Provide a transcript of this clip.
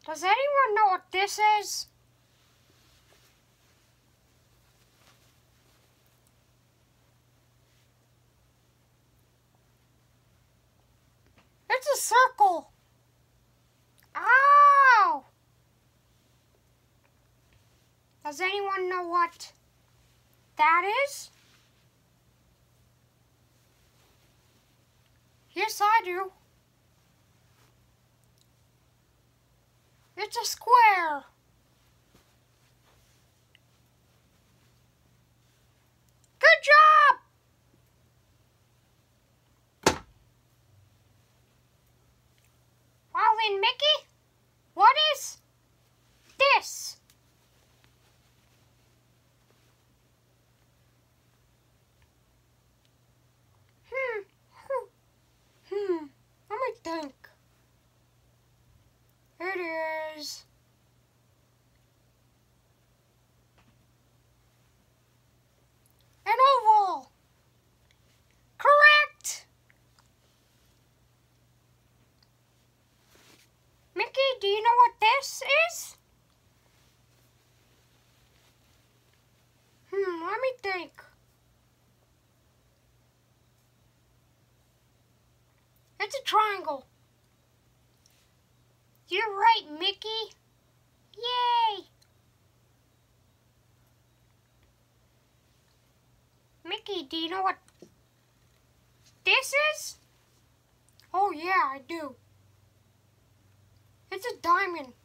Does anyone know what this is? It's a circle. Ow! Does anyone know what that is? Yes, I do. It's a square. Good job! Well then, Mickey, what is this? Let me think. It is an oval. Correct. Mickey, do you know what this is? Let me think. It's a triangle. You're right, Mickey. Yay! Mickey, do you know what this is? Oh yeah, I do. It's a diamond.